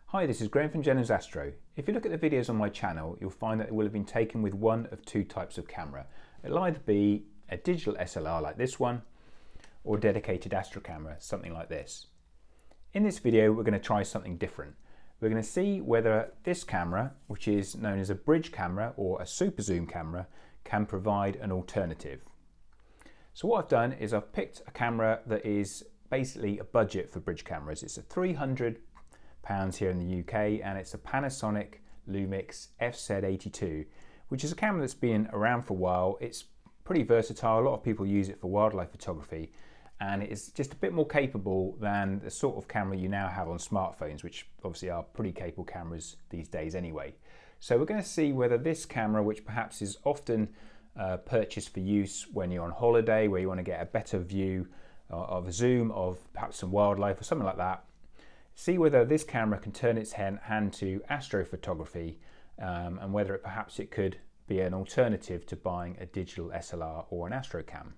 Hi, this is Graham from Jenner's Astro. If you look at the videos on my channel, you'll find that it will have been taken with one of two types of camera. It'll either be a digital SLR like this one, or a dedicated Astro camera, something like this. In this video, we're going to try something different. We're going to see whether this camera, which is known as a bridge camera or a Superzoom camera, can provide an alternative. So what I've done is I've picked a camera that is basically a budget for bridge cameras. It's a £300 here in the UK, and it's a Panasonic Lumix FZ82, which is a camera that's been around for a while. It's pretty versatile. A lot of people use it for wildlife photography, and it's just a bit more capable than the sort of camera you now have on smartphones, which obviously are pretty capable cameras these days anyway. So we're going to see whether this camera, which perhaps is often purchased for use when you're on holiday, where you want to get a better view of a zoom of perhaps some wildlife or something like that, see whether this camera can turn its hand to astrophotography, and whether perhaps it could be an alternative to buying a digital SLR or an Astro cam.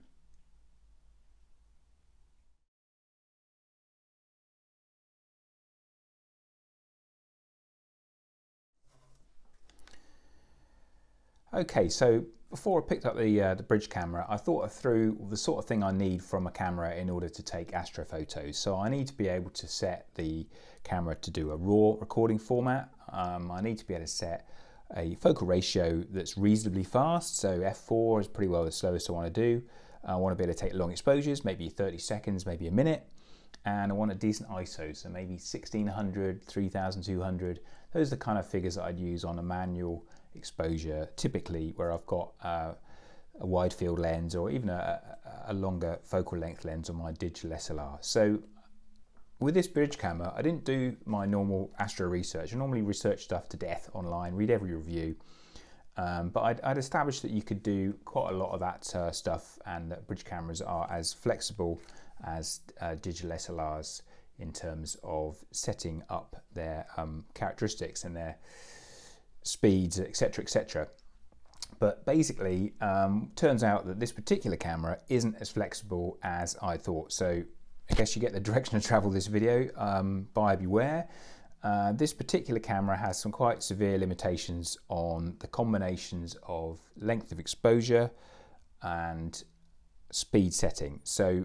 Okay, so before I picked up the bridge camera, I thought through the sort of thing I need from a camera in order to take astro photos. So I need to be able to set the camera to do a RAW recording format. I need to be able to set a focal ratio that's reasonably fast. So f4 is pretty well the slowest I want to do. I want to be able to take long exposures, maybe 30 seconds, maybe a minute. And I want a decent ISO, so maybe 1600, 3200. Those are the kind of figures that I'd use on a manual exposure, typically where I've got a wide field lens or even a longer focal length lens on my digital SLR. So with this bridge camera, I didn't do my normal Astro research. I normally research stuff to death online, read every review, but I'd established that you could do quite a lot of that stuff, and that bridge cameras are as flexible as digital SLRs in terms of setting up their characteristics and their speeds, etc, etc. But basically turns out that this particular camera isn't as flexible as I thought. So I guess you get the direction of travel of this video. Buyer beware. This particular camera has some quite severe limitations on the combinations of length of exposure and speed setting. So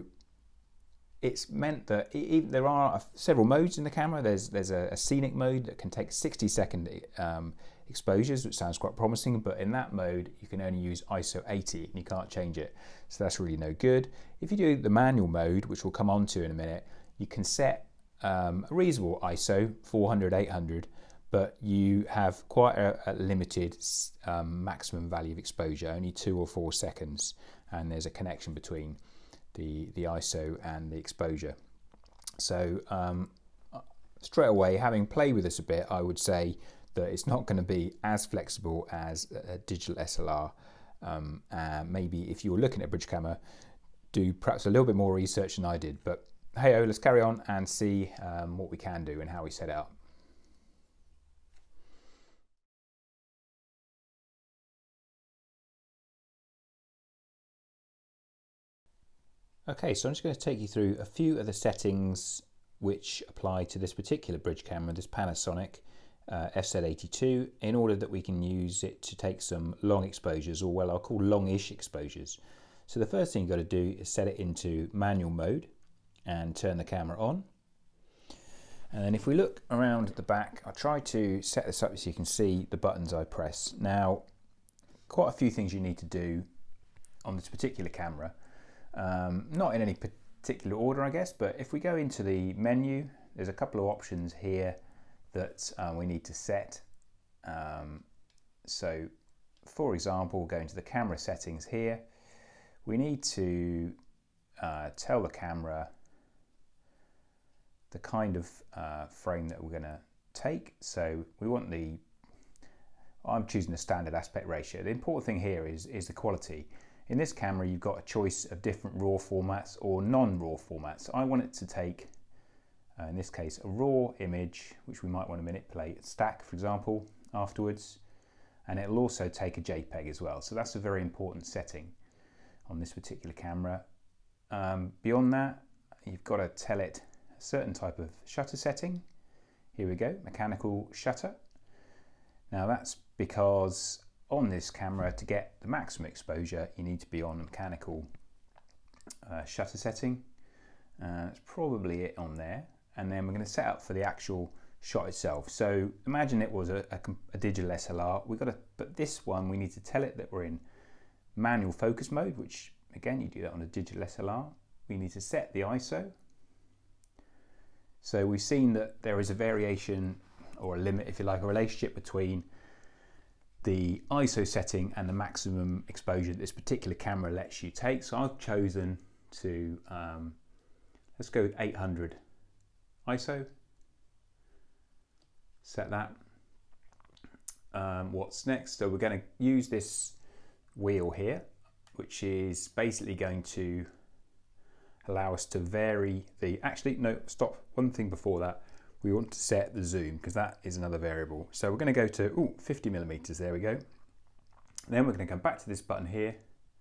it's meant that there are several modes in the camera. There's a scenic mode that can take 60-second exposures, which sounds quite promising, but in that mode you can only use ISO 80 and you can't change it, so that's really no good. If you do the manual mode, which we'll come on to in a minute, you can set a reasonable ISO, 400, 800, but you have quite a limited maximum value of exposure, only 2 or 4 seconds, and there's a connection between the ISO and the exposure. So straight away, having played with this a bit, I would say that it's not going to be as flexible as a digital SLR. Maybe if you were looking at a bridge camera, do perhaps a little bit more research than I did. But hey, let's carry on and see what we can do and how we set it up. Okay, so I'm just going to take you through a few of the settings which apply to this particular bridge camera, this Panasonic FZ82, in order that we can use it to take some long exposures, or well, I'll call longish exposures. So the first thing you've got to do is set it into manual mode and turn the camera on. And then if we look around at the back, I'll try to set this up so you can see the buttons I press. Now, quite a few things you need to do on this particular camera. Not in any particular order, I guess, but if we go into the menu, there's a couple of options here that we need to set. So for example, go into the camera settings here, we need to tell the camera the kind of frame that we're going to take. So we want I'm choosing the standard aspect ratio. The important thing here is the quality. In this camera, you've got a choice of different RAW formats or non-RAW formats. I want it to take, in this case, a RAW image, which we might want to manipulate, stack, for example, afterwards. And it'll also take a JPEG as well. So that's a very important setting on this particular camera. Beyond that, you've got to tell it a certain type of shutter setting. Here we go, mechanical shutter. Now that's because on this camera, to get the maximum exposure, you need to be on a mechanical shutter setting. That's probably it on there. And then we're going to set up for the actual shot itself. So imagine it was a digital SLR. But this one, we need to tell it that we're in manual focus mode, which again, you do that on a digital SLR. We need to set the ISO. So we've seen that there is a variation, or a limit, if you like, a relationship between the ISO setting and the maximum exposure that this particular camera lets you take. So I've chosen to, let's go with 800 ISO. Set that. What's next? So we're going to use this wheel here, which is basically going to allow us to vary the, actually no, stop, one thing before that. We want to set the zoom because that is another variable. So we're going to go to 50 millimeters, there we go. Then we're going to come back to this button here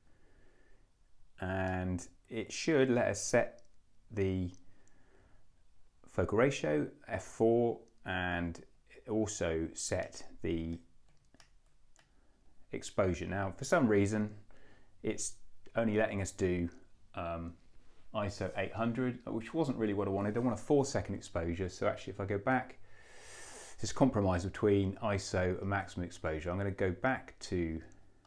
and it should let us set the focal ratio, f4, and also set the exposure. Now for some reason it's only letting us do ISO 800, which wasn't really what I wanted. I want a 4-second exposure. So actually if I go back, this compromise between ISO and maximum exposure, I'm going to go back to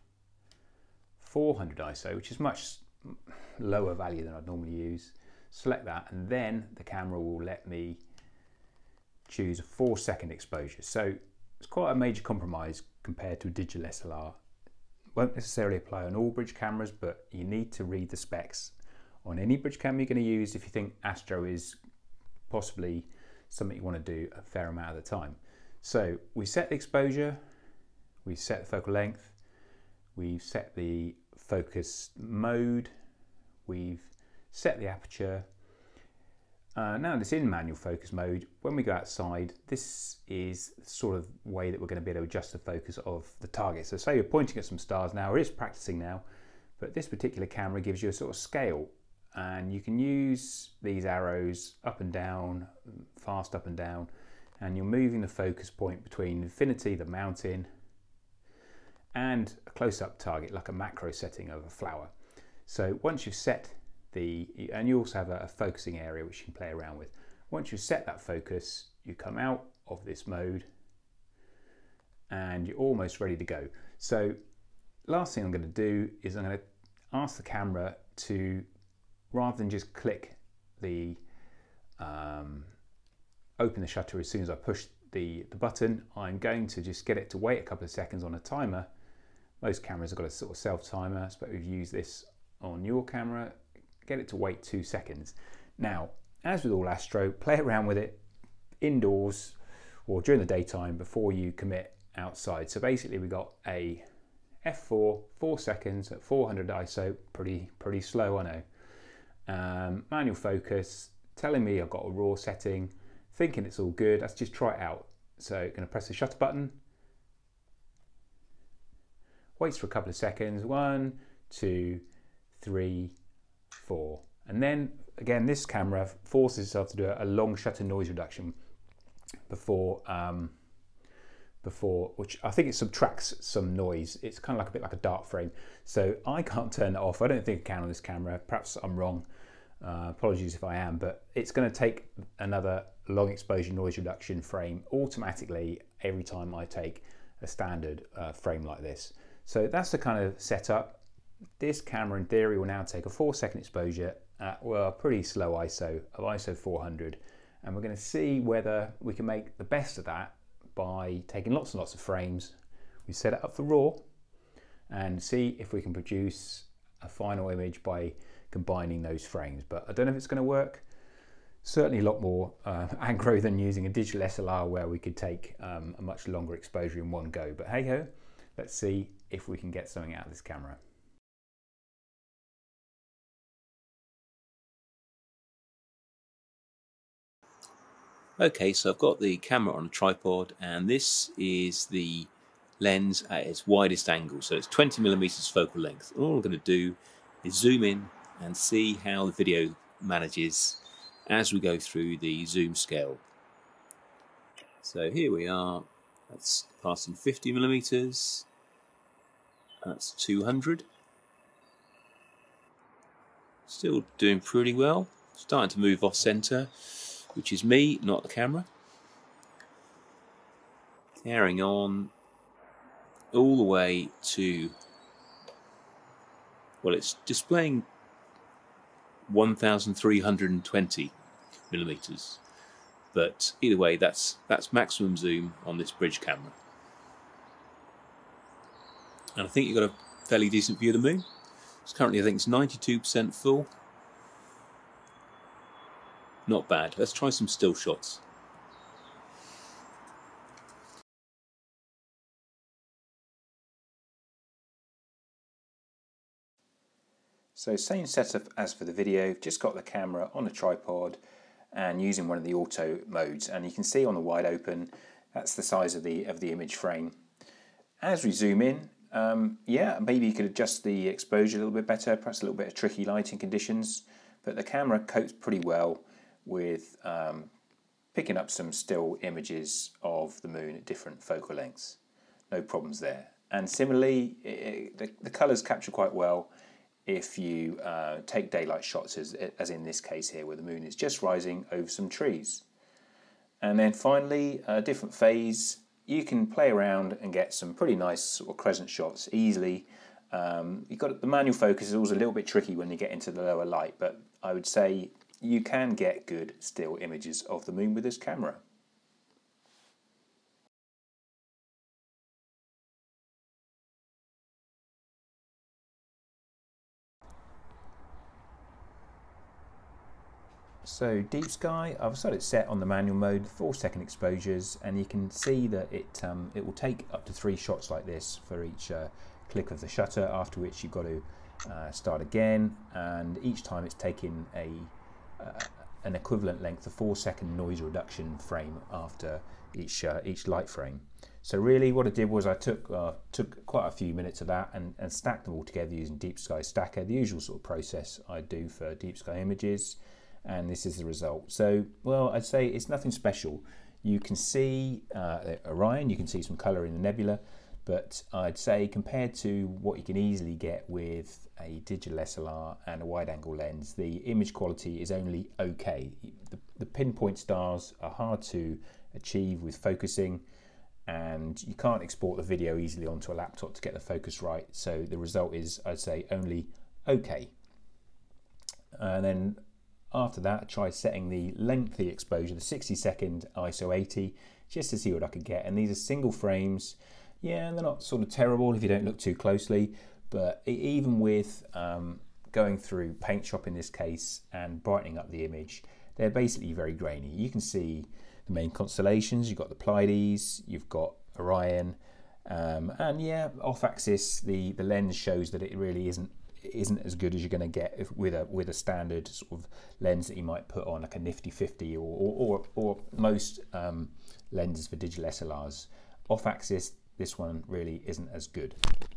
400 ISO, which is much lower value than I'd normally use. Select that and then the camera will let me choose a 4-second exposure. So it's quite a major compromise compared to a digital SLR. Won't necessarily apply on all bridge cameras, but you need to read the specs on any bridge camera you're going to use if you think Astro is possibly something you want to do a fair amount of the time. So we set the exposure, we set the focal length, we've set the focus mode, we've set the aperture. Now it's in manual focus mode. When we go outside, this is the sort of way that we're going to be able to adjust the focus of the target. So say you're pointing at some stars now, it is practicing now, but this particular camera gives you a sort of scale. And you can use these arrows up and down, fast up and down, and you're moving the focus point between infinity, the mountain, and a close-up target, like a macro setting of a flower. So once you've set and you also have a focusing area which you can play around with. Once you've set that focus, you come out of this mode and you're almost ready to go. So last thing I'm going to do is I'm going to ask the camera to, rather than just click the open the shutter as soon as I push the button, I'm going to just get it to wait a couple of seconds on a timer. Most cameras have got a sort of self timer, so we've used this on your camera. Get it to wait 2 seconds. Now, as with all Astro, play around with it indoors or during the daytime before you commit outside. So basically we got a f4, 4 seconds at 400 ISO, pretty slow, I know. Manual focus, telling me I've got a raw setting, thinking it's all good. Let's just try it out. So I'm going to press the shutter button, waits for a couple of seconds, 1, 2, 3, 4, and then again this camera forces itself to do a long shutter noise reduction before which I think it subtracts some noise. It's kind of like a bit like a dark frame, so I can't turn that off. I don't think I can on this camera. Perhaps I'm wrong. Apologies if I am, but it's going to take another long exposure noise reduction frame automatically every time I take a standard frame like this. So that's the kind of setup. This camera in theory will now take a 4-second exposure at, well, a pretty slow ISO of ISO 400, and we're going to see whether we can make the best of that by taking lots and lots of frames. We set it up for RAW and see if we can produce a final image by combining those frames, but I don't know if it's going to work. Certainly a lot more aggro than using a digital SLR where we could take a much longer exposure in one go, but hey ho, let's see if we can get something out of this camera. Okay, so I've got the camera on a tripod, and this is the lens at its widest angle. So it's 20 millimeters focal length. And all I'm going to do is zoom in and see how the video manages as we go through the zoom scale. So here we are, that's passing 50mm, that's 200. Still doing pretty well, starting to move off center, which is me, not the camera. Carrying on all the way to, well, it's displaying 1320mm, but either way, that's maximum zoom on this bridge camera. And I think you've got a fairly decent view of the moon. It's currently, I think it's 92% full. Not bad. Let's try some still shots. So same setup as for the video, just got the camera on a tripod and using one of the auto modes, and you can see on the wide open that's the size of the image frame. As we zoom in, yeah, maybe you could adjust the exposure a little bit better, perhaps a little bit of tricky lighting conditions, but the camera copes pretty well with picking up some still images of the moon at different focal lengths. No problems there. And similarly, the colours capture quite well if you take daylight shots, as in this case here, where the moon is just rising over some trees. And then finally, a different phase, you can play around and get some pretty nice sort of crescent shots easily. You've got the manual focus is always a little bit tricky when you get into the lower light, but I would say you can get good still images of the moon with this camera. So deep sky, I've got it set on the manual mode, 4-second exposures, and you can see that it will take up to 3 shots like this for each click of the shutter, after which you've got to start again, and each time it's taking an equivalent length of 4-second noise reduction frame after each light frame. So really what I did was I took quite a few minutes of that and stacked them all together using Deep Sky Stacker, the usual sort of process I do for deep sky images. And this is the result. So, well, I'd say it's nothing special. You can see Orion, you can see some colour in the nebula, but I'd say compared to what you can easily get with a digital SLR and a wide-angle lens, the image quality is only okay. The pinpoint stars are hard to achieve with focusing, and you can't export the video easily onto a laptop to get the focus right, so the result is, I'd say, only okay. And then after that, I tried setting the lengthy exposure, the 60-second ISO 80, just to see what I could get. And these are single frames. Yeah, they're not sort of terrible if you don't look too closely, but even with going through Paint Shop in this case and brightening up the image, they're basically very grainy. You can see the main constellations, you've got the Pleiades, you've got Orion, and yeah, off-axis, the lens shows that it really isn't as good as you're going to get with a standard sort of lens that you might put on like a nifty 50 or most lenses for digital SLRs. Off axis, this one really isn't as good.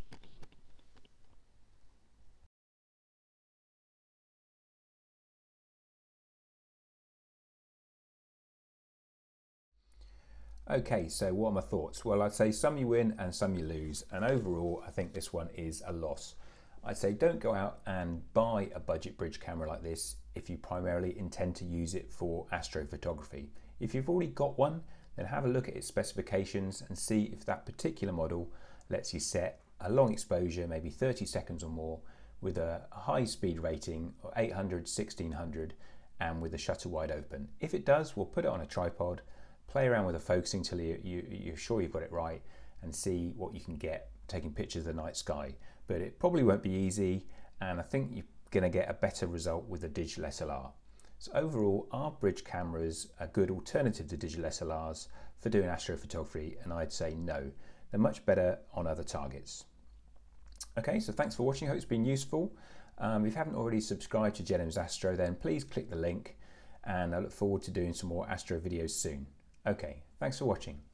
Okay, so what are my thoughts? Well, I'd say some you win and some you lose, and overall I think this one is a loss. I'd say don't go out and buy a budget bridge camera like this if you primarily intend to use it for astrophotography. If you've already got one, then have a look at its specifications and see if that particular model lets you set a long exposure, maybe 30 seconds or more, with a high speed rating of 800, 1600, and with the shutter wide open. If it does, we'll put it on a tripod, play around with the focusing till you're sure you've got it right, and see what you can get taking pictures of the night sky. But it probably won't be easy, and I think you're going to get a better result with a digital SLR. So overall, are bridge cameras a good alternative to digital SLRs for doing astrophotography? And I'd say no, they're much better on other targets. Okay, so thanks for watching, I hope it's been useful. If you haven't already subscribed to Jenham's Astro, then please click the link, and I look forward to doing some more Astro videos soon. Okay, thanks for watching.